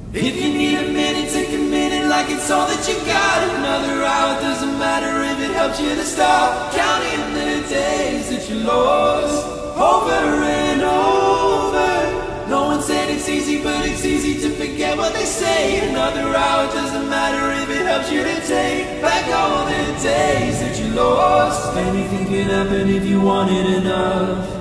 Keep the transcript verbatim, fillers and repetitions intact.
If you need a minute, take a minute like it's all that you got. Another hour, doesn't matter if it helps you to stop counting the days that you lost over and over. No one said it's easy, but it's easy to forget what they say. Another hour, doesn't matter if it helps you to take back all the days that you lost. Anything can happen if you want it enough.